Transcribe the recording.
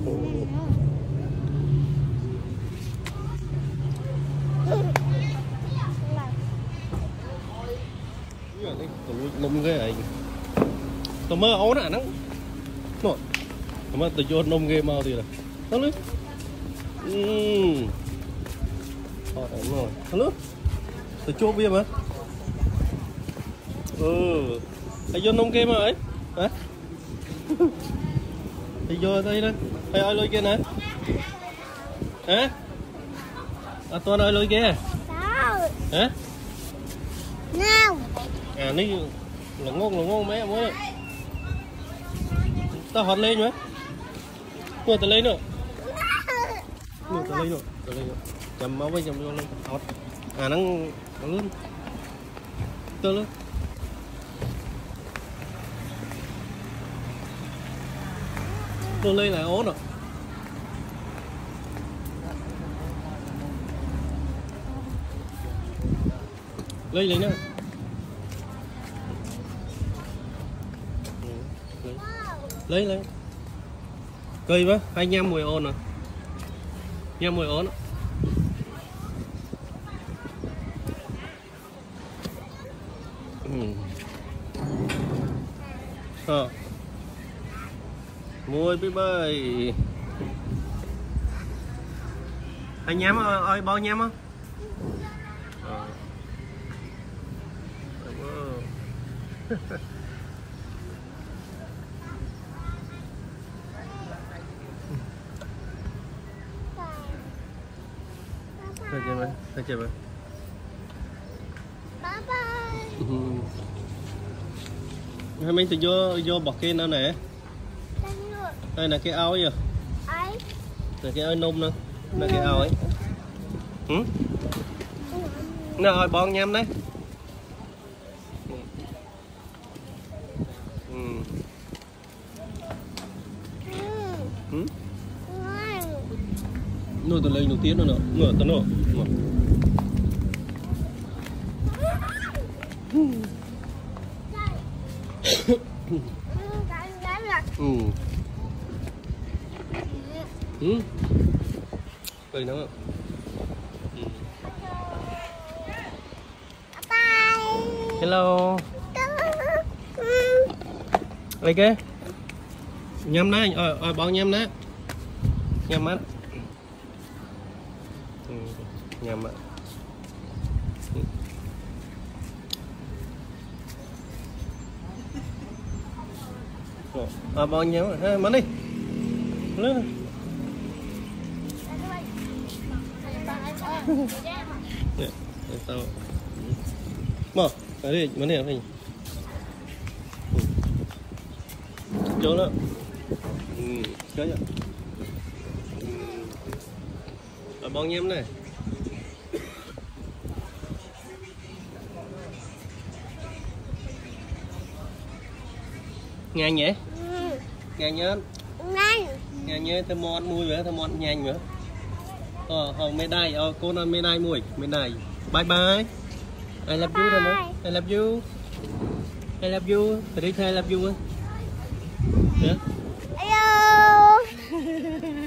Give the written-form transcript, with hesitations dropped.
nôm cái này tao mơ ổn à nó nổi mà tao vô nôm game mau thì là nó lưới rồi nó lưới tao chốt bia mà tao vô nôm game mà ấy hả tao vô đây đó hay ai lôi kia nè hả tôi ơi lôi kia hả nào à ní là ngon mấy em ơi tao hot lên nữa tao lên nữa tao lên nữa chầm máu với chầm vô lên hot à nó lớn tao lớn tao lên lại ổn rồi lên nữa lấy cây quá 25 mùi ôn à 25 mùi ôn mùi bí bơi 25 ơi bao nhám không Thôi chơi mà. Bye bye. Hai mình tự vô bọc kia nào nè. Đây là cái ao ấy à? Ấy. Là cái ao nôm nè. Là cái ao ấy. Nào rồi bọn nhâm đấy. Nuôi tao lên đầu tiên nữa ngửa tao nữa cười nó hello lấy cái nhâm đấy bọn nhâm đấy nhâm mắt nhâm ạ bao nhiêu ha mắn đi lên sao mở cái đi mắn đi này chỗ nữa cái gì bao nhiêu này nhanh nhỉ nhanh nhớ nhanh nhớ thêm món mùi nữa thêm món nhanh nữa mê đai cô nói mê đai mùi mê đai bye bye I love you rồi mà I love you I love you phải đi theo I love you yeah. Hello